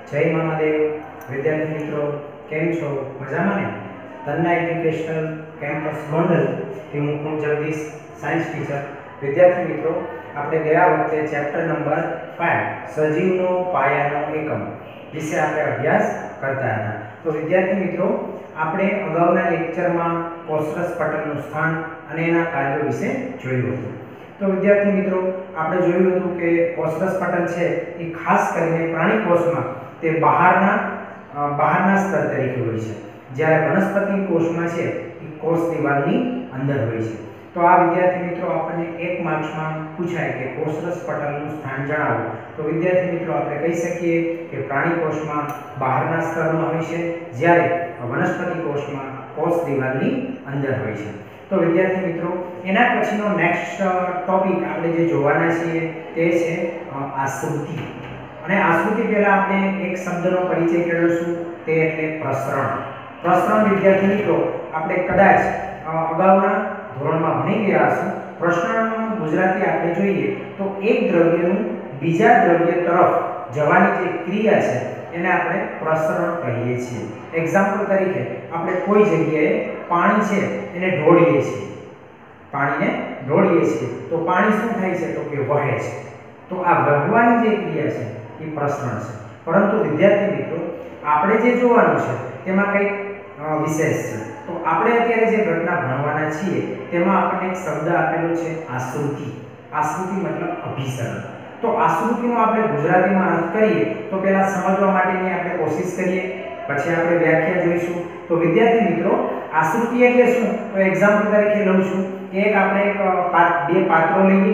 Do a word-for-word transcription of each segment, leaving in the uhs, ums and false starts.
જય મહાદેવ વિદ્યાર્થી મિત્રો, કેમ છો? મજામાં ને? તન્ના એજ્યુકેશનલ કેમ્પસ ગોંડલ થી હું હું જગદીશ, સાયન્સ ટીચર. વિદ્યાર્થી મિત્રો, આપણે ગયા વખતે ચેપ્ટર નંબર પાંચ સજીવનો પાયાનો એકમ વિશે આપણે અભ્યાસ કરતા હતા. તો વિદ્યાર્થી મિત્રો, આપણે અગાઉના લેક્ચરમાં કોષરસ પટલનું સ્થાન અને એના કાર્યો વિશે જોયું હતું. તો વિદ્યાર્થી મિત્રો, આપણે જોયું હતું કે કોષરસ પટલ છે એ ખાસ કરીને પ્રાણી કોષમાં તે બહારના બહારના સ્તર તરીકે હોય છે, જ્યારે વનસ્પતિ કોષમાં છે એ કોષ દિવાલની અંદર હોય છે. તો આ વિદ્યાર્થી મિત્રો આપણને એક માર્ક્સમાં પૂછાય કે કોષરસ પટલનું સ્થાન જણાવો, તો વિદ્યાર્થી મિત્રો આપણે કહી શકીએ કે પ્રાણી કોષમાં બહારના સ્તરમાં હોય છે, જ્યારે વનસ્પતિ કોષમાં કોષ દિવાલની અંદર હોય છે. તો વિદ્યાર્થી મિત્રો, એના પછીનો નેક્સ્ટ ટોપિક આપણે જે જોવાના છીએ તે છે આશ્રુતિ. અને આશ્રુતિ પહેલા આપણે એક શબ્દનો પરિચય મેળવીશું, તે એટલે પ્રસરણ. પ્રસરણ વિદ્યાર્થી મિત્રો, આપણે કદાચ અગાઉના ધોરણમાં ભણી ગયા હશું. પ્રસરણનું ગુજરાતી આપણે જોઈએ તો એક દ્રવ્યનું બીજા દ્રવ્ય તરફ જવાની જે ક્રિયા છે એને આપણે પ્રસરણ કહીએ છીએ. એક્ઝામ્પલ તરીકે આપણે કોઈ જગ્યાએ પાણી છે એને ઢોળીએ છીએ પાણીને ઢોળીએ છીએ તો પાણી શું થાય છે? તો કે વહે છે. તો આ વહેવાની જે ક્રિયા છે એ પ્રસરણ છે. પરંતુ વિદ્યાર્થી મિત્રો, આપણે જે જોવાનું છે તેમાં કંઈક વિશેષ છે. તો આપણે અત્યારે જે ઘટના ભણવાના છીએ તેમાં આપણને એક શબ્દ આપેલો છે આશ્રુતિ. આશ્રુતિ મતલબ અભિસરણ. તો આશ્રુતિનો આપણે ગુજરાતીમાં અર્થ કરીએ તો પહેલા સમજવા માટેની આપણે કોશિશ કરીએ, પછી આપણે વ્યાખ્યા જોઈશું. તો વિદ્યાર્થી મિત્રો, આશ્રુતિ એટલે શું? તો એક્ઝામ્પલ તરીકે લઉં છું કે એક આપણે એક બે પાત્રો લઈએ,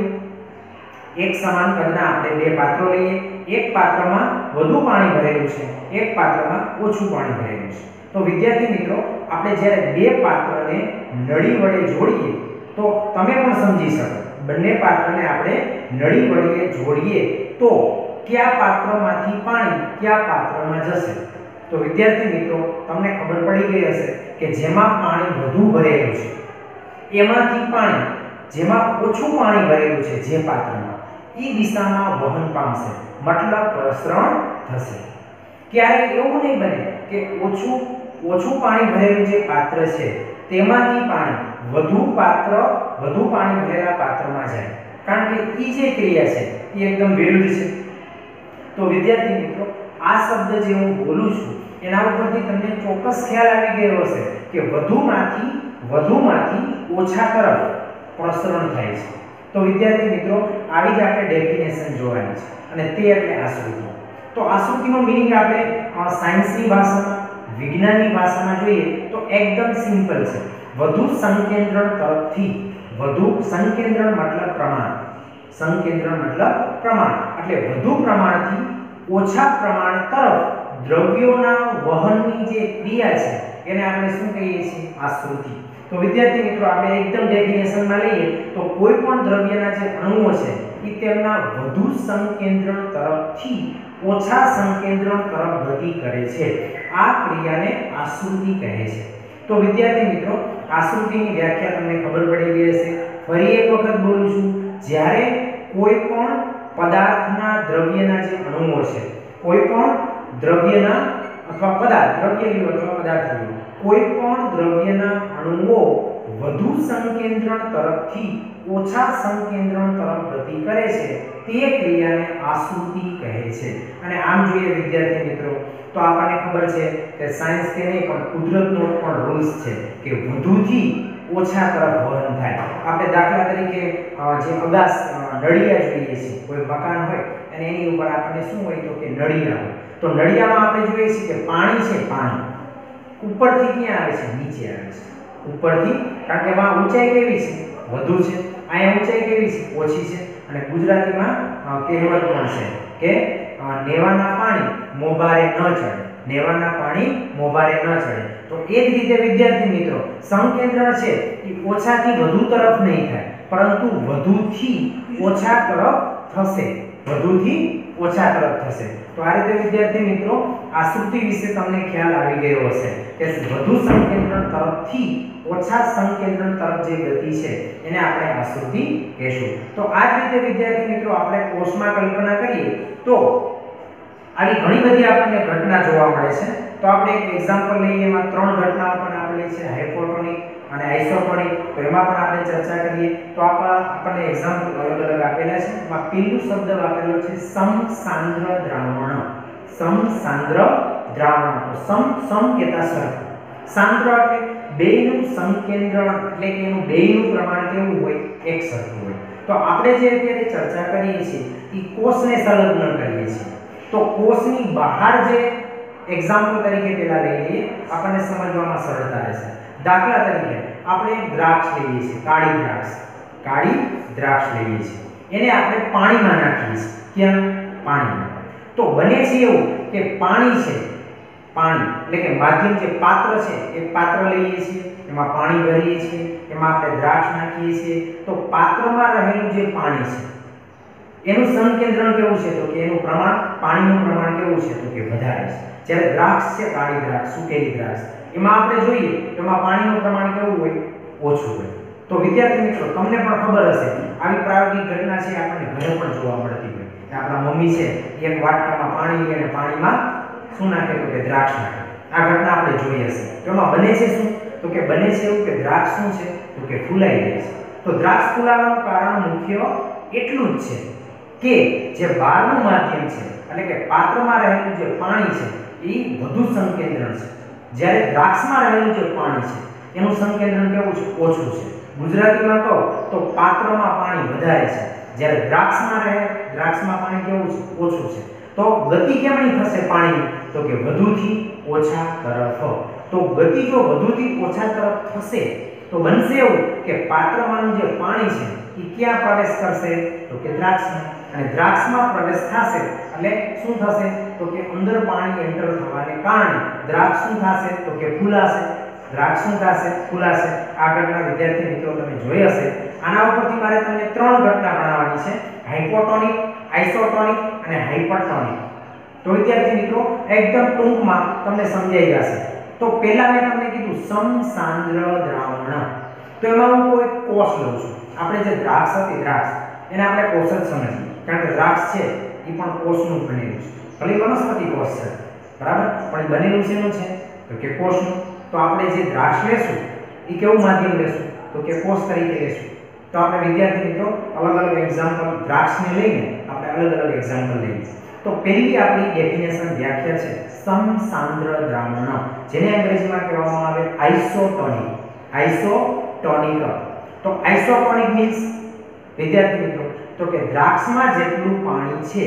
એક સમાન કદના આપણે બે પાત્રો લઈએ. એક પાત્રમાં વધુ પાણી ભરેલું છે, એક પાત્રમાં ઓછું પાણી ભરેલું છે. તો વિદ્યાર્થી મિત્રો, આપણે જ્યારે બે પાત્રને નળી વડે જોડીએ તો તમે પણ સમજી શકો, બંને પાત્રને આપણે નળી વડે જોડીએ તો કયા પાત્રમાંથી પાણી કયા પાત્રમાં જશે? તો વિદ્યાર્થી મિત્રો, તમને ખબર પડી ગઈ હશે કે જેમાં પાણી વધુ ભરેલું છે એમાંથી પાણી જેમાં ઓછું પાણી ભરેલું છે જે પાત્રમાં, એ દિશામાં વહન પામશે, મતલબ પ્રસરણ થશે. ક્યારે એવું નહીં બને કે ઓછું ઓછું પાણી ભરેલું જે પાત્ર છે તેમાંથી પાણી વધુ પાત્ર વધુ પાણી ભરેલા પાત્રમાં જાય, કારણ કે એ જે ક્રિયા છે એ એકદમ વિરુદ્ધ છે. તો વિદ્યાર્થી મિત્રો, આ શબ્દ જે હું બોલું છું એના ઉપરથી તમને ચોક્કસ ખ્યાલ આવી ગયો હશે કે વધુમાંથી વધુમાંથી ઓછા તરફ પ્રસરણ થાય છે. તો વિદ્યાર્થી મિત્રો, આવી જ આપણે ડેફિનેશન જોવાની છે અને તે એટલે આશ્રુતિ. તો આશ્રુતિનો મીનિંગ આપણે સાયન્સની ભાષામાં, વિજ્ઞાનની ભાષામાં જોઈએ તો એકદમ સિમ્પલ છે. વધુ સંકેન્દ્રણ તરફથી, વધુ સંકેન્દ્રણ મતલબ પ્રમાણ, સંકેન્દ્રણ મતલબ પ્રમાણ એટલે વધુ પ્રમાણથી ઓછા પ્રમાણ તરફ દ્રવ્યોના વહનની જે ક્રિયા છે એને આપણે શું કહીએ છીએ? આશ્રુતિ. તો વિદ્યાર્થી મિત્રો, આપણે એકદમ ડેફિનેશનમાં લઈએ તો કોઈ પણ દ્રવ્યના જે અણુઓ છે એ તેમના વધુ સંકેન્દ્રણ તરફથી ઓછા સંકેન્દ્રણ તરફ ગતિ કરે છે. આ ક્રિયાને આશ્રુતિ કહે છે. તો વિદ્યાર્થી મિત્રો, આશ્રુતિની વ્યાખ્યા તમને ખબર પડી ગઈ હશે. ફરી એક વખત બોલું છું, જ્યારે કોઈ પણ પદાર્થના દ્રવ્યના જે અણુઓ છે, કોઈ પણ દ્રવ્યના અથવા પદાર્થ, દ્રવ્ય લ્યો અથવા પદાર્થ લ્યો, કોઈ પણ દ્રવ્યના અણુઓ વધુ સંકેન્દ્રણ તરફથી ઓછા સંકેન્દ્રણ તરફ ગતિ કરે છે તે ક્રિયાને આશ્રુતિ કહે છે. અને આમ જોઈએ વિદ્યાર્થી મિત્રો, તો આપણને ખબર છે કે સાયન્સ કે નહીં પણ કુદરતનો પણ રૂલ્સ છે કે વધુથી ઓછા તરફ વહન થાય. આપણે દાખલા તરીકે જે અગાસ નળિયા જોઈએ છીએ, કોઈ મકાન હોય અને એની ઉપર આપણને શું હોય? તો કે નળિયા હોય. તો નળિયામાં આપણે જોઈએ છીએ કે પાણી છે, પાણી ઉપરથી ક્યાં આવે છે? નીચે આવે છે. ઉપરથી, કારણ કે એમાં ઊંચાઈ કેવી છે? વધુ છે. અહીંયા ઊંચાઈ કેવી છે? ઓછી છે. અને ગુજરાતીમાં કહેવત પણ છે કે નેવાના પાણી મોભારે ન ચડે, નેવાના પાણી મોભારે ન ચડે. તો એ જ રીતે વિદ્યાર્થી મિત્રો, સંકેન્દ્રણ છે એ ઓછાથી વધુ તરફ નહીં થાય, પરંતુ વધુથી ઓછા તરફ થશે, વધુથી ઓછા તરફ થશે. તો આ રીતે વિદ્યાર્થી મિત્રો, આશ્રુતિ વિશે તમને ખ્યાલ આવી ગયો હશે કે વધુ સંકેન્દ્રણ તરફથી ઓછા સંકેન્દ્રણ તરફ જે ગતિ છે એને આપણે આશ્રુતિ કહેશું. તો આ જ રીતે વિદ્યાર્થી મિત્રો, આપણે કોષમાં કલ્પના કરીએ તો આવી ઘણી બધી આપણને ઘટના જોવા મળે છે. તો આપણે એક એક્ઝામ્પલ લઈએ, એમાં ત્રણ ઘટનાઓ પણ આપેલી છે, હાઇપોટોનિક અને આઇસોટોનિક. તો એમાં પણ આપણે ચર્ચા કરીએ. તો આપણને એક્ઝામ્પલ અલગ અલગ આપેલા છે. એમાં પહેલું શબ્દ આપેલો છે સમસાંદ્ર દ્રાવણ. સમસાંદ્ર દ્રાવણ. તો સમ સમ કહેતા સરખું, સાંદ્ર એટલે બેયનું સંકેન્દ્રણ, એટલે કે એનું બેયનું પ્રમાણ કેવું હોય, એક સરખું હોય. તો આપણે જે અત્યારે ચર્ચા કરીએ છીએ એ કોષને સંલગ્ન કરીએ છીએ. તો કોષની બહાર જે એક્ઝામ્પલ તરીકે પેલા લઈ લઈએ, આપણને સમજવામાં સરળતા રહેશે. દાખલા તરીકે આપણે દ્રાક્ષ લઈએ છીએ, કાળી દ્રાક્ષ. કાળી દ્રાક્ષ લઈએ છીએ, એને આપણે પાણીમાં નાખીએ છીએ. ક્યાં? પાણીમાં. તો બને છે એવું કે પાણી છે, પાણી એટલે કે માધ્યમ જે પાત્ર છે, એક પાત્ર લઈએ છીએ, એમાં પાણી ભરીએ છીએ, એમાં આપણે દ્રાક્ષ નાખીએ છીએ. તો પાત્રમાં રહેલું જે પાણી છે એનું સંકેન્દ્રણ કેવું છે? તો કે એનું પ્રમાણ, પાણીનું પ્રમાણ કેવું છે? તો કે વધારે છે. જ્યારે દ્રાક્ષ છે, કાળી દ્રાક્ષ, સુકેલી દ્રાક્ષ, એમાં આપણે જોઈએ તો એમાં પાણીનું પ્રમાણ કેવું હોય? ઓછું હોય. તો વિદ્યાર્થી મિત્રો, તમને પણ ખબર હશે આવી પ્રાયોગિક ઘટના છે આપણને ઘરે પણ જોવા મળતી હોય. આપણા મમ્મી છે એક વાટકામાં પાણી લે અને પાણીમાં શું નાખે? તો કે દ્રાક્ષ નાખે. આ ઘટના આપણે જોઈ હશે. તો એમાં બને છે શું? તો કે બને છે એવું કે દ્રાક્ષ શું છે? તો કે ફૂલાઈ જાય છે. તો દ્રાક્ષ ફૂલાવાનું કારણ મુખ્ય એટલું જ છે કે જે બહારનું માધ્યમ છે, એટલે કે પાત્રમાં રહેલું જે પાણી છે એ વધુ સંકેન્દ્રણ છે, જ્યારે દ્રાક્ષમાં રહેલું જે પાણી છે એનું સંકેન્દ્રણ કેવું છે? ઓછું છે. ગુજરાતીમાં કહો તો પાત્રમાં પાણી વધારે છે, જ્યારે દ્રાક્ષમાં રહે દ્રાક્ષમાં પાણી કેવું છે? ઓછું છે. તો ગતિ કેમની થશે પાણીની? તો કે વધુથી ઓછા તરફ. તો ગતિ જો વધુથી ઓછા તરફ થશે તો બનશે એવું કે પાત્રમાંનું જે પાણી છે એ ક્યાં પ્રવેશ કરશે? તો કે દ્રાક્ષમાં. અને દ્રાક્ષમાં પ્રવેશ થશે એટલે શું થશે? તો કે અંદર પાણી એન્ટર થવાને કારણે દ્રાક્ષ શું થશે? તો કે ફૂલાશે. દ્રાક્ષ શું થશે? ફૂલાશે. આ ઘટના વિદ્યાર્થી મિત્રો તમે જોઈ હશે. આના ઉપરથી મારે તમને ત્રણ ઘટના ભણાવવાની છે, હાઇપોટોનિક, આઇસોટોનિક અને હાઇપરટોનિક. તો વિદ્યાર્થી મિત્રો એકદમ ટૂંકમાં તમને સમજાઈ જશે. તો પહેલા મેં તમને કીધું સમસાંદ્ર દ્રાવણ. તો એમાં હું કોઈ કોષ લઉં છું. આપણે જે દ્રાક્ષ હતી, દ્રાક્ષ એને આપણે કોષ જ સમજીએ, કારણ કે દ્રાક્ષ છે એ પણ કોષનું બનેલું છે. ભલે વનસ્પતિ કોષ છે, બરાબર, પણ એ બનેલું શેનું છે? તો કે કોષનું. તો આપણે જે દ્રાક્ષ લેશું એ કેવું માધ્યમ લેશું? તો કે કોષ તરીકે લેશું. તો આપણે વિદ્યાર્થી મિત્રો અલગ અલગ એક્ઝામ્પલ દ્રાક્ષને લઈને આપણે અલગ અલગ એક્ઝામ્પલ લઈએ. તો પહેલી આપણી ડેફિનેશન વ્યાખ્યા છે સમસાંદ્ર દ્રાવણ, જેને અંગ્રેજીમાં કહેવામાં આવે આઇસોટોનિક. આઇસોટોનિક. તો આઇસોટોનિક મીન્સ વિદ્યાર્થી મિત્રો તો કે દ્રાક્ષમાં જેટલું પાણી છે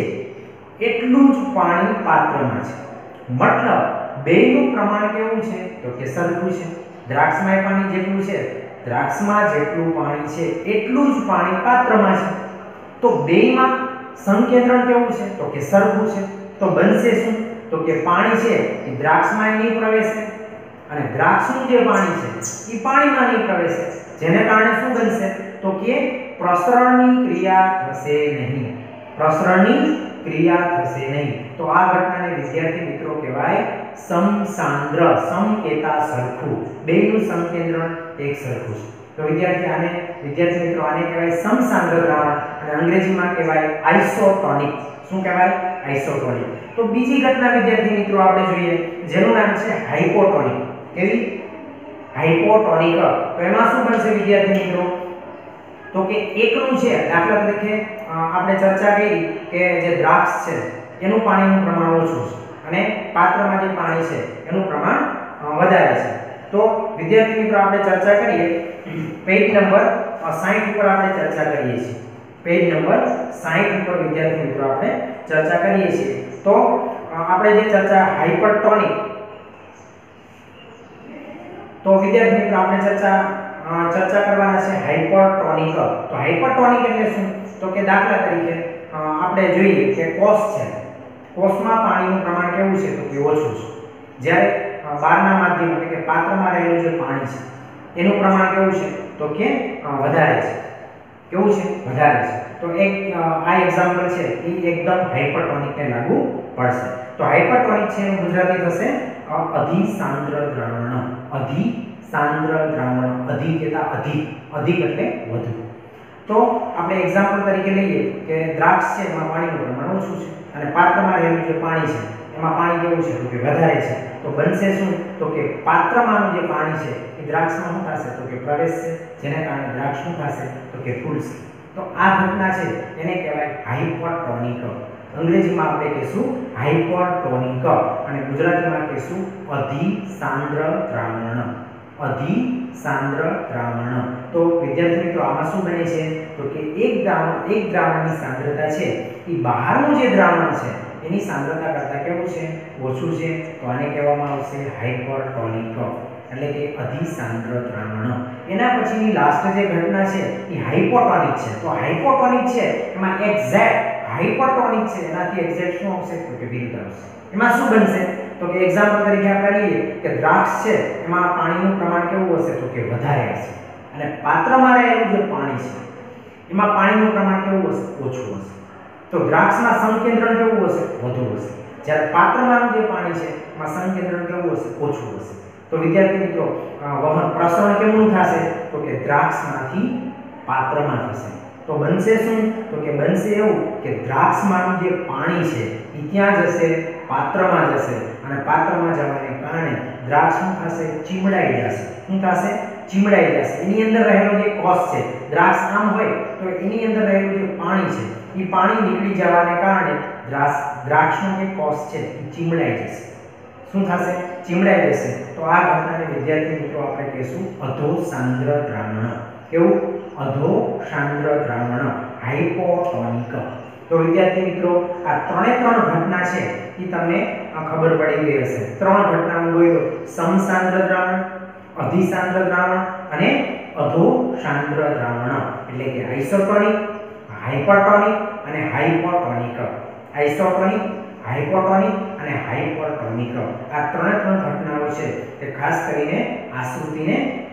એટલું જ પાણી પાત્રમાં છે. મતલબ બેયનું પ્રમાણ કેવું છે? તો કે સરખું છે. દ્રાક્ષમાં પાણી જેટલું છે, દ્રાક્ષમાં જેટલું પાણી છે એટલું જ પાણી પાત્રમાં છે. તો બેયમાં સંકેન્દ્રણ કેવું છે? તો કે સરખું છે. તો બનશે શું? તો કે પાણી છે એ દ્રાક્ષમાં નહીં પ્રવેશે અને દ્રાક્ષનું જે પાણી છે એ પાણીમાં નહીં પ્રવેશે, જેને કારણે શું બનશે? તો કે પ્રસરણની ક્રિયા થશે નહીં. પ્રસરણની ક્રિયા થશે નહીં. તો આ ઘટનાને વિદ્યાર્થી મિત્રો કહેવાય સમસાંદ્ર. સમ કહેતા સરખું, બેયનું સંકેન્દ્રણ એક સરખું છે. તો વિદ્યાર્થી આને વિદ્યાર્થી મિત્રો આને કહેવાય સમસાંદ્ર દ્રાવણ અને અંગ્રેજીમાં કહેવાય આઇસોટોનિક. શું કહેવાય? આઇસોટોનિક. તો બીજી ઘટના વિદ્યાર્થી મિત્રો આપણે જોઈએ, જેનું નામ છે હાઇપોટોનિક. કેવી? હાઇપોટોનિક. તો એમાં શું બનશે વિદ્યાર્થી મિત્રો? તો કે એકનું છે, દાખલા તરીકે આપણે ચર્ચા કરી કે જે દ્રાક્ષ છે એનું પાણીનું પ્રમાણ ઓછું છે અને પાત્રમાં જે પાણી છે એનું પ્રમાણ વધારે છે. તો વિદ્યાર્થી મિત્રો આપણે ચર્ચા કરીએ પેજ નંબર સાઠ ઉપર આપણે ચર્ચા કરીએ છીએ. પેજ નંબર સાઠ ઉપર વિદ્યાર્થી મિત્રો આપણે ચર્ચા કરીએ છીએ. તો આપણે જે ચર્ચા હાઇપરટોનિક, તો વિદ્યાર્થી મિત્રો આપણે ચર્ચા ચર્ચા કરવાના છે હાઇપરટોનિક. તો હાઇપરટોનિક એટલે શું? તો કે દાખલા તરીકે આપણે જોઈએ કે કોષ છે, કોષમાં પાણીનું પ્રમાણ કેવું છે? તો કે ઓછું છે, જ્યારે બહારના માધ્યમ એટલે કે પાત્રમાં રહેલું જે પાણી છે એનું પ્રમાણ કેવું છે? તો કે વધારે છે. કેવું છે? વધારે છે. તો એક આ એક્ઝામ્પલ છે એ એકદમ હાઇપરટોનિકને લાગુ પડશે. તો હાઇપરટોનિક છે એનું ગુજરાતી થશે અધિસાંદ્ર દ્રાવણ. અધિસાંદ્ર દ્રાવણ. અધિ કહેતા અધિક. અધિક એટલે વધુ. તો આપણે એક્ઝામ્પલ તરીકે લઈએ કે દ્રાક્ષ છે એમાં પાણીનું પ્રમાણ ઓછું છે, અને પાત્રમાં રહેલું જે પાણી છે એમાં પાણી કેવું છે તો કે વધારે છે, તો બનશે શું તો કે પાત્રમાંનું જે પાણી છે એ દ્રાક્ષમાં શું થશે તો કે પ્રવેશશે, જેના કારણે દ્રાક્ષ શું થશે તો કે ફૂલશે. તો આ ઘટના છે એને કહેવાય હાઇપરટોનિક. અંગ્રેજીમાં આપણે કહીશું હાઇપરટોનિક અને ગુજરાતીમાં કહીશું અધિસાંદ્ર દ્રાવણ. અધિસાંદ્ર દ્રાવણ. તો વિદ્યાર્થી મિત્રો આમાં શું બને છે તો કે એક દ્રાવણ એક દ્રાવણની સાંદ્રતા છે એ બહારનું જે દ્રાવણ છે એની સાંદ્રતા કરતાં કેવું છે ઓછું છે, તો આને કહેવામાં આવશે હાઇપરટોનિક એટલે કે અધિસાંદ્ર દ્રાવણ. એના પછીની લાસ્ટ જે ઘટના છે એ હાઇપોટોનિક છે. તો હાઇપોટોનિક છે એમાં એક્ઝેક્ટ હાઇપરટોનિક છે એનાથી એક્ઝેક્ટ શું આવશે તો કે વિરુદ્ધ આવશે. એમાં શું બનશે તો કે એક્ઝામ્પલ તરીકે આપણે લઈએ કે દ્રાક્ષ છે એમાં પાણીનું પ્રમાણ કેવું હશે તો કે વધારે હશે, અને પાત્રમાં રહેલું જે પાણી છે એમાં પાણીનું પ્રમાણ કેવું હશે ઓછું હશે. તો દ્રાક્ષમાં સંકેન્દ્રણ કેવું હશે વધુ હશે, જ્યારે પાત્રમાંનું જે પાણી છે એમાં સંકેન્દ્રણ કેવું હશે ઓછું હશે. તો વિદ્યાર્થી મિત્રો વહન પ્રસરણ કેવું થશે તો કે દ્રાક્ષમાંથી પાત્રમાં થશે. તો બનશે શું તો કે બનશે એવું કે દ્રાક્ષમાંનું જે પાણી છે એ ક્યાં જશે પાત્રમાં જશે, અને પાત્રમાં જવાને કારણે દ્રાક્ષ શું થશે ચીમડાઈ જશે. શું થશે ચીમડાઈ જશે. એની અંદર રહેલો જે કોષ છે, દ્રાક્ષ આમ હોય તો એની અંદર રહેલું જે પાણી છે એ પાણી નીકળી જવાને કારણે દ્રાક્ષ દ્રાક્ષનો જે કોષ છે એ ચીમડાઈ જશે. શું થશે ચીમડાઈ જશે. તો આ ઘટનાને વિદ્યાર્થી મિત્રો આપણે કહીશું અધોસાંદ્ર દ્રાવણ. કેવું અધોસાંદ્ર દ્રાવણ હાઇપોટોનિક. તો વિદ્યાર્થી મિત્રો આ ત્રણે ત્રણ ઘટના છે એ તમને ખબર પડી ગઈ હશે. ત્રણ ઘટના હું બોલ્યો સમસાંદ્ર દ્રાવણ, અધિસાંદ્ર દ્રાવણ અને અધોસાંદ્ર દ્રાવણ એટલે કે આઇસોટોનિક, હાઇપરટોનિક અને હાઇપોટોનિક. આઇસોટોનિક, હાઇપોટોનિક અને હાઇપરટોનિક આ ત્રણે ત્રણ ઘટનાઓ છે તે ખાસ કરીને આશ્રુતિને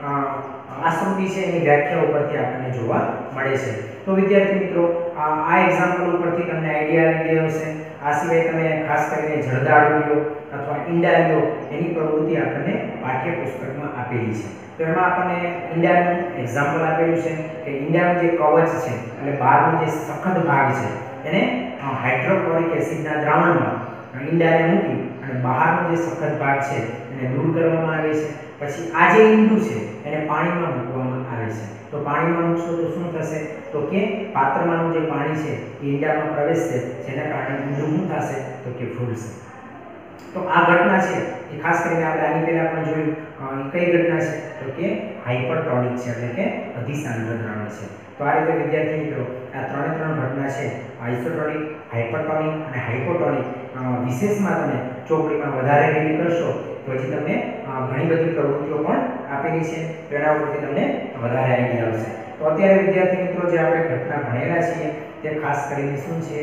આશ્રુતિ છે એની વ્યાખ્યા ઉપરથી આપણને જોવા મળે છે. તો વિદ્યાર્થી મિત્રો આ એક્ઝામ્પલ ઉપરથી તમને આઈડિયા આવી ગયો હશે. આ સિવાય તમે ખાસ કરીને જળદાળુ લ્યો અથવા ઈંડા લ્યો એની પ્રવૃત્તિ આપણને પાઠ્યપુસ્તકમાં આપેલી છે. તો એમાં આપણને ઈંડાનું એક્ઝામ્પલ આપેલું છે કે ઈંડાનું જે કવચ છે એટલે બહારનો જે સખત ભાગ છે એને હાઇડ્રોક્લોરિક એસિડના દ્રાવણમાં ઈંડાને મૂકી અને બહારનો જે સખત ભાગ છે એને દૂર કરવામાં આવે છે. પછી આ જે ઈંડું છે એને પાણીમાં મૂકવામાં આવે છે. તો પાણીમાં મૂકશો તો શું થશે તો કે પાત્રમાંનું જે પાણી છે એ ઈંડામાં પ્રવેશશે, જેના કારણે ઈંડું શું થશે તો કે ફૂલશે. તો આ ઘટના છે એ ખાસ કરીને આપણે આની પહેલા પણ જોયું એ કઈ ઘટના છે તો કે હાઇપરટોનિક છે એટલે કે અધિસાંદ્ર દ્રાવણ છે. તો આ રીતે વિદ્યાર્થી મિત્રો આ ત્રણે ત્રણ ઘટના છે આઇસોટોનિક, હાઇપરટોનિક અને હાઇપોટોનિક વિશેષમાં તમે ચોપડીમાં વધારે રીડ કરશો તો હજી તમને ઘણી બધી પ્રવૃત્તિઓ પણ આપેલી છે, તેના ઉપરથી તમને વધારે આઈડિયા આવશે. તો અત્યારે વિદ્યાર્થી મિત્રો જે આપણે ઘટના ભણેલા છીએ તે ખાસ કરીને શું છે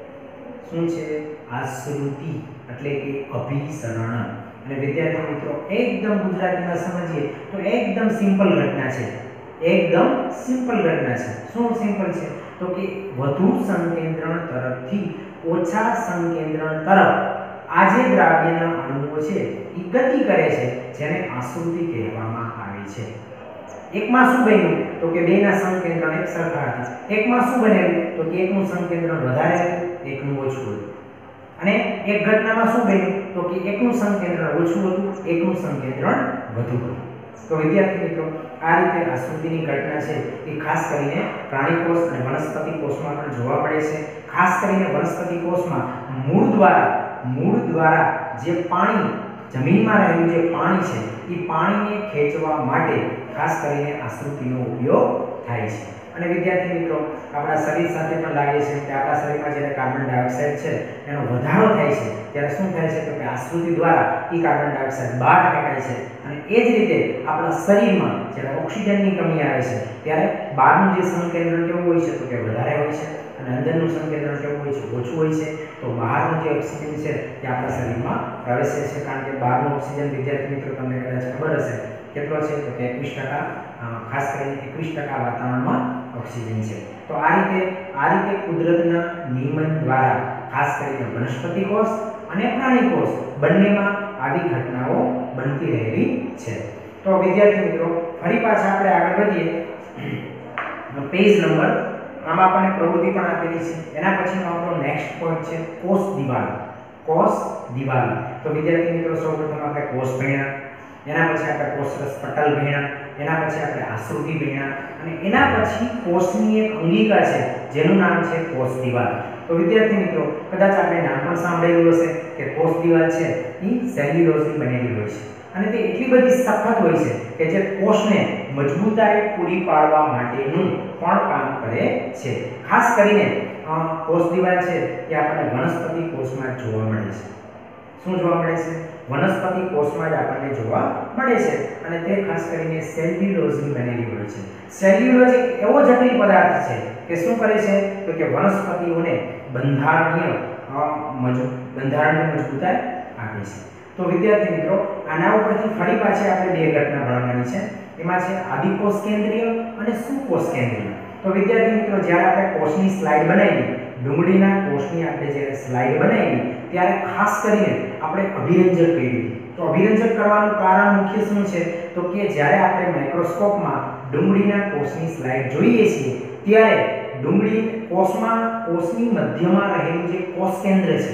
શું છે આશ્રુતિ એટલે કે અભિસરણ. અને વિદ્યાર્થી મિત્રો એકદમ ગુજરાતીમાં સમજીએ તો એકદમ સિમ્પલ ઘટના છે. એકદમ સિમ્પલ ઘટના છે. શું સિમ્પલ છે તો કે વધુ સંકેન્દ્રણ તરફથી ઓછા સંકેન્દ્રણ તરફ આ જે દ્રાવ્યના અણુઓ છે એ ગતિ કરે છે, જેને આશ્રુતિ કહેવામાં આવે છે. એકમાં શું બન્યું તો કે બેના સંકેન્દ્રણ એક સરખા હતા. એકમાં શું બનેલું તો કે એકનું સંકેન્દ્રણ વધારે હતું, એકનું ઓછું હતું. અને એક ઘટનામાં શું બન્યું તો કે એકનું સંકેન્દ્રણ ઓછું હતું, એકનું સંકેન્દ્રણ વધુ હતું. તો વિદ્યાર્થી મિત્રો આ રીતે આશ્રુતિની ઘટના છે એ ખાસ કરીને પ્રાણી કોષ અને વનસ્પતિ કોષમાં પણ જોવા મળે છે. ખાસ કરીને વનસ્પતિ કોષમાં મૂળ દ્વારા મૂળ દ્વારા જે પાણી જમીનમાં રહેલું જે પાણી છે એ પાણીને ખેંચવા માટે ખાસ કરીને આશ્રુતિનો ઉપયોગ થાય છે. અને વિદ્યાર્થી મિત્રો આપણા શરીર સાથે પણ લાગે છે કે આપણા શરીરમાં જ્યારે કાર્બન ડાયોક્સાઇડ છે એનો વધારો થાય છે ત્યારે શું થાય છે તો કે આશ્રુતિ દ્વારા એ કાર્બન ડાયોક્સાઇડ બહાર ફેંકાય છે. અને એ જ રીતે આપણા શરીરમાં જ્યારે ઓક્સિજનની કમી આવે છે ત્યારે બહારનું જે સંકેન્દ્રણ કેવું હોય છે તો કે વધારે હોય છે અને અંદરનું સંકેન્દ્રણ કેવું હોય છે ઓછું હોય છે. તો બહારનો જે ઓક્સિજન છે એ આપણા શરીરમાં પ્રવેશે છે, કારણ કે બહારનો ઓક્સિજન વિદ્યાર્થી મિત્રો તમને કદાચ ખબર હશે કેટલો છે તો કે એકવીસ ટકા, ખાસ કરીને એકવીસ ટકા વાતાવરણમાં ઓક્સિજન છે. તો આ રીતે આ રીતે કુદરતના નિયમન દ્વારા ખાસ કરીને વનસ્પતિ કોષ અને પ્રાણી કોષ બંનેમાં આવી ઘટનાઓ બનતી રહેલી છે. તો વિદ્યાર્થી મિત્રો ફરી પાછા આપણે આગળ વધીએ પેજ નંબર આમાં આપણને પ્રવૃત્તિ પણ આપેલી છે. એના પછીનો આપણો નેક્સ્ટ પોઈન્ટ છે કોષ દિવાલ. કોષ દિવાલ. તો વિદ્યાર્થી મિત્રો સૌપ્રથમ આપણે કોષ ભણ્યા, એના પછી આપણે કોષરસ પટલ ભણ્યા, એના પછી આપણે આશ્રુતિ ભણ્યા અને એના પછી કોષની એક અંગિકા છે જેનું નામ છે કોષ દિવાલ. તો વિદ્યાર્થી મિત્રો કદાચ આપણે નામ પણ સાંભળેલું હશે કે કોષ દિવાલ છે એ સેલ્યુલોઝની બનેલી હોય છે અને તે એટલી બધી સખત હોય છે કે જે કોષને મજબૂતાઈ પૂરી પાડવા માટેનું પણ કામ કરે છે. ખાસ કરીને કોષ દિવાલ છે એ આપણને વનસ્પતિ કોષમાં જોવા મળે છે. શું જોવા મળે છે? વનસ્પતિ કોષમાં જ આપણને જોવા મળે છે અને તે ખાસ કરીને સેલ્યુલોઝની બનેલી હોય છે. સેલ્યુલોઝ એક એવો જટિલ પદાર્થ છે કે શું કરે છે તો કે વનસ્પતિઓને બંધારણીય બંધારણીય મજબૂતાઈ આપે છે. તો વિદ્યાર્થી મિત્રો આના ઉપરથી ફરી પાછી આપણે બે ઘટના ભણવાની છે. એમાં છે આદિકોષ કેન્દ્રીય અને સુકોષ કેન્દ્રીય. તો વિદ્યાર્થી મિત્રો જ્યારે આપણે કોષની સ્લાઇડ બનાવી, ડુંગળીના કોષની આપણે જ્યારે સ્લાઇડ બનાવી ત્યારે ખાસ કરીને આપણે અભિરંજક કર્યું. તો અભિરંજક કરવાનું કારણ મુખ્ય શું છે તો કે જ્યારે આપણે માઇક્રોસ્કોપમાં ડુંગળીના કોષની સ્લાઇડ જોઈએ છીએ ત્યારે ડુંગળી કોષમાં કોષની મધ્યમાં રહેલું જે કોષ કેન્દ્ર છે,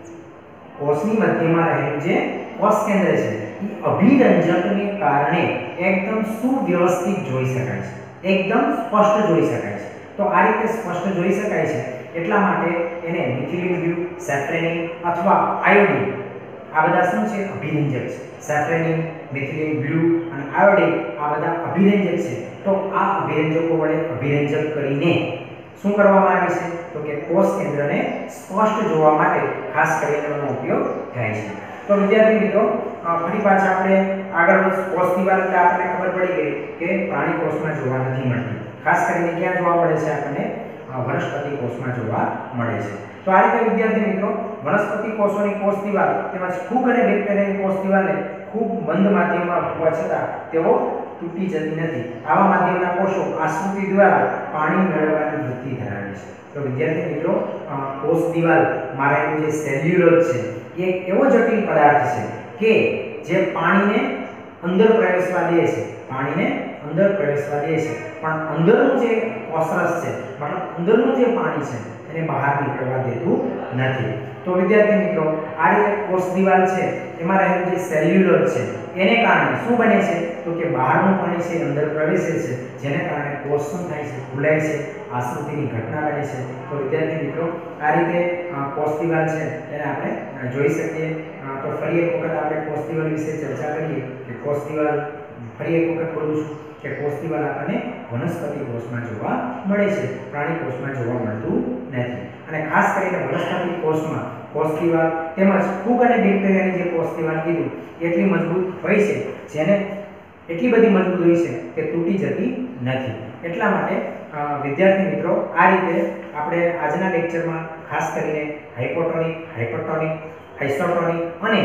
કોષની મધ્યમાં રહેલું જે કોષ કેન્દ્ર છે એ અભિરંજકને કારણે એકદમ સુવ્યવસ્થિત જોઈ શકાય છે, એકદમ સ્પષ્ટ જોઈ શકાય છે. તો આ રીતે સ્પષ્ટ જોઈ શકાય છે એટલા માટે એને મિથિલિન બ્લુ, સેફ્રેનિન અથવા આયોડિન આ બધા શું છે? અભિરંજક છે. સેફ્રેનિન, મિથિલિન બ્લુ અને આયોડિન આ બધા અભિરંજક છે. તો આ અભિરંજકો વડે અભિરંજક કરીને શું કરવામાં આવે છે તો કે કોષ કેન્દ્રને સ્પષ્ટ જોવા માટે ખાસ કરીને એનો ઉપયોગ થાય છે. તો વિદ્યાર્થી મિત્રો ફરી પાછા આપણે આગળ કોષ દિવાલ એટલે આપણને ખબર પડી ગઈ કે પ્રાણી કોષમાં જોવા નથી મળતી. ખાસ કરીને ક્યાં જોવા મળે છે? આપણને વનસ્પતિ કોષમાં જોવા મળે છે. તો આ રીતે વિદ્યાર્થી મિત્રો વનસ્પતિ કોષોની કોષ દિવાલ તેમજ ફૂગ અને બેક્ટેરિયાની કોષ દિવાલને ખૂબ મંદ માધ્યમમાં હોવા છતાં તેઓ તૂટી જતી નથી. આવા માધ્યમના કોષો આશ્રુતિ દ્વારા પાણી મેળવવાની વૃત્તિ ધરાવે છે. તો વિદ્યાર્થી મિત્રો કોષ દિવાલમાં રહેલું જે સેલ્યુલોઝ છે એ એક એવો જટિલ પદાર્થ છે કે જે પાણીને અંદર પ્રવેશવા દે છે, પાણીને અંદર પ્રવેશવા દે છે પણ અંદરનું જે કોષરસ છે મતલબ અંદરનું જે પાણી છે એને બહાર નીકળવા દેતું નથી. તો વિદ્યાર્થી મિત્રો આ રીતે કોષ દિવાલ છે એમાં રહેલું જે સેલ્યુલોઝ છે એને કારણે શું બને છે તો કે બહારનું પાણી છે અંદર પ્રવેશે છે જેને કારણે કોષ શું થાય છે? ફૂલાય છે, આશ્રુતિની ઘટના બને છે. તો વિદ્યાર્થી મિત્રો આ રીતે કોષ દિવાલ છે એને આપણે જોઈ શકીએ. તો ફરી એક વખત આપણે કોષ દિવાલ વિશે ચર્ચા કરીએ કે કોષ દિવાલ ફરી એક વખત બોલું છું કે કોષ દિવાલ આપણને વનસ્પતિ કોષમાં જોવા મળે છે, પ્રાણી કોષમાં જોવા મળતું નથી. અને ખાસ કરીને વનસ્પતિ કોષમાં કોષ દિવાલ તેમજ ફૂગ અને બેક્ટેરિયાની જે કોષ દિવાલ કીધું એટલી મજબૂત હોય છે, જેને એટલી બધી મજબૂત હોય છે કે તૂટી જતી નથી. એટલા માટે વિદ્યાર્થી મિત્રો આ રીતે આપણે આજના લેક્ચરમાં ખાસ કરીને હાઇપોટોનિક, હાઇપરટોનિક, આઇસોટોનિક અને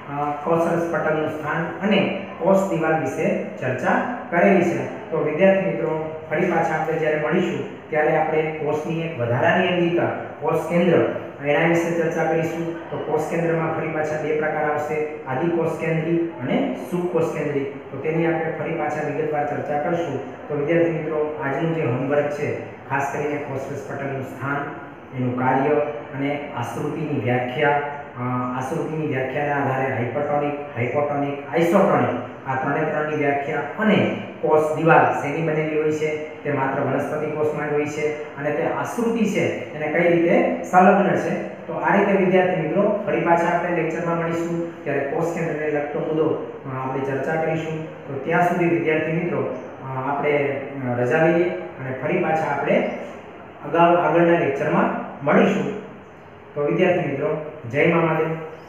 કોષરસ પટલનું સ્થાન અને કોષ દિવાલ વિશે ચર્ચા કરેલી છે. તો વિદ્યાર્થી મિત્રો ફરી પાછા આપણે જ્યારે મળીશું ત્યારે આપણે કોષની એક વધારાની અંગિકા કોષ કેન્દ્ર એના વિશે ચર્ચા કરીશું. તો કોષ કેન્દ્રમાં ફરી પાછા બે પ્રકાર આવશે, આદિકોષ કેન્દ્રી અને સુકોષ કેન્દ્રી. તો તેની આપણે ફરી પાછા વિગતવાર ચર્ચા કરીશું. તો વિદ્યાર્થી મિત્રો આજનું જે હોમવર્ક છે ખાસ કરીને કોષરસ પટલનું સ્થાન, એનું કાર્ય અને આશ્રુતિની વ્યાખ્યા, આશ્રુતિની વ્યાખ્યાના આધારે હાઇપરટોનિક, હાઇપોટોનિક, આઇસોટોનિક આ ત્રણે ત્રણની વ્યાખ્યા અને કોષ દિવાલ શેની બનેલી હોય છે તે માત્ર વનસ્પતિ કોષમાં જ હોય છે અને તે આશ્રુતિ છે એને કઈ રીતે સંલગ્ન છે. તો આ રીતે વિદ્યાર્થી મિત્રો ફરી પાછા આપણે લેક્ચરમાં મળીશું ત્યારે કોષ કેન્દ્રને લગતો મુદ્દો આપણે ચર્ચા કરીશું. તો ત્યાં સુધી વિદ્યાર્થી મિત્રો આપણે રજા લઈએ અને ફરી પાછા આપણે અગાઉ આગળના લેક્ચરમાં મળીશું. તો વિદ્યાર્થી મિત્રો જય મા મહાદેવ.